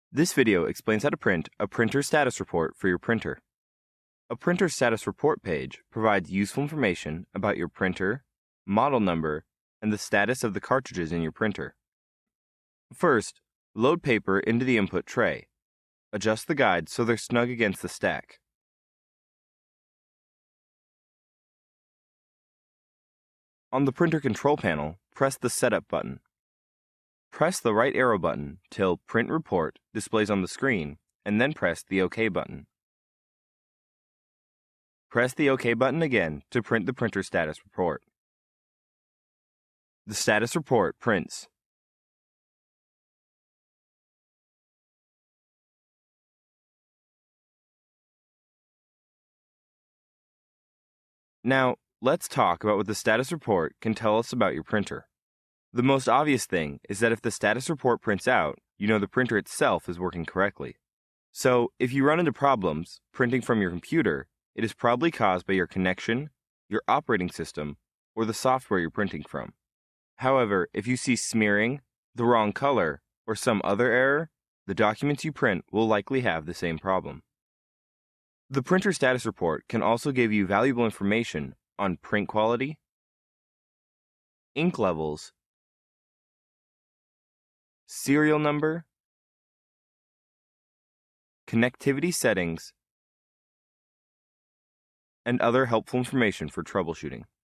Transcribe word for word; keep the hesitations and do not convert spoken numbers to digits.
This video explains how to print a printer status report for your printer. A printer status report page provides useful information about your printer, model number, and the status of the cartridges in your printer. First, load paper into the input tray. Adjust the guides so they're snug against the stack. On the printer control panel, press the Setup button. Press the right arrow button till Print Report displays on the screen, and then press the OK button. Press the OK button again to print the printer status report. The status report prints. Now, let's talk about what the status report can tell us about your printer. The most obvious thing is that if the status report prints out, you know the printer itself is working correctly. So, if you run into problems printing from your computer, it is probably caused by your connection, your operating system, or the software you're printing from. However, if you see smearing, the wrong color, or some other error, the documents you print will likely have the same problem. The printer status report can also give you valuable information on print quality, ink levels, serial number, connectivity settings, and other helpful information for troubleshooting.